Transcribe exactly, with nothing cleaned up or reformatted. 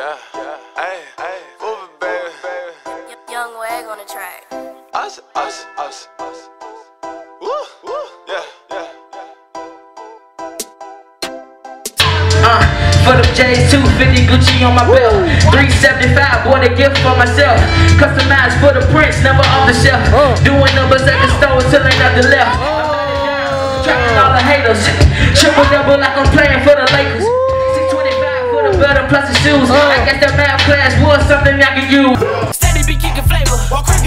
Yeah, yeah, hey, hey, move it, baby, baby. Young Wag on the track. Us, us, us, us. Woo, woo, yeah, yeah, yeah. Uh, for them J's, two fifty Gucci on my belt, three seventy-five, bought a gift for myself. Customized for the prince, never off the shelf. Doing numbers at the store till ain't nothing left. Trapping all the haters, triple double like I'm playing for the Lakers. six twenty-five for the better plus the shoes. I guess that math class was something I could use. Steady be kicking flavor.